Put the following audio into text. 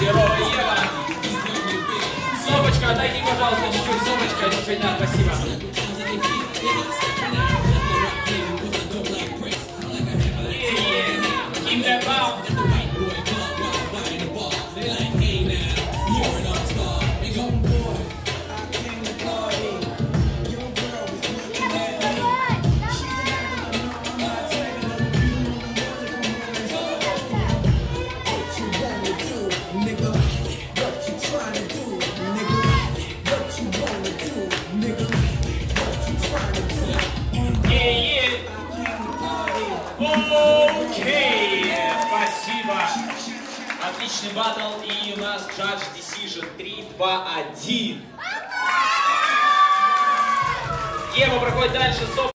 Серова Ева. Софочка, отойди, пожалуйста, чуть-чуть. Софочка, чуть-чуть, да, спасибо. Keep that bounce. Окей, спасибо. Отличный баттл, и у нас Judge Decision 3, 2, 1. Ева проходит дальше.